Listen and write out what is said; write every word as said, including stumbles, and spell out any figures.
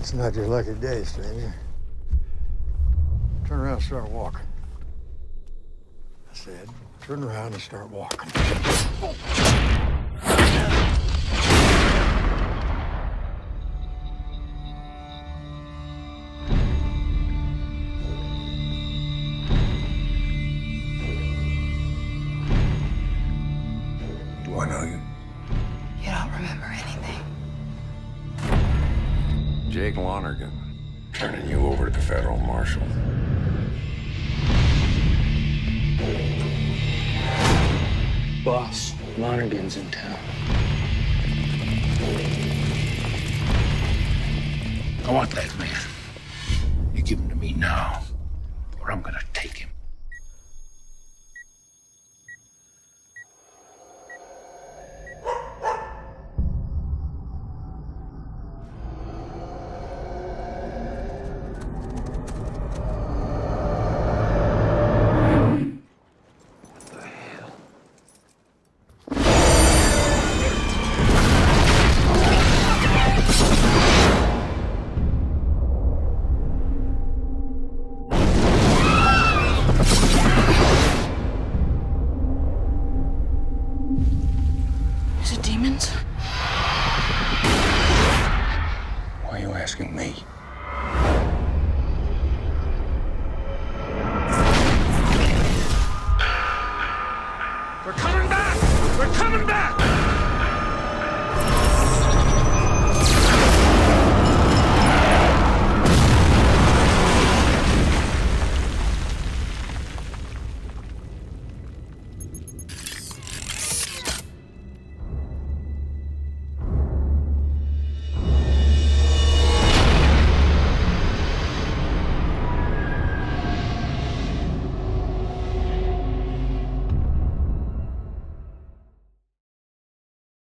It's not your lucky day, stranger. Turn around and start walking. I said, turn around and start walking. Do I know you? You don't remember anything. Jake Lonergan. Turning you over to the federal marshal. Boss, Lonergan's in town. I want that man. You give him to me now, or I'm gonna take him. Is it demons? Why are you asking me?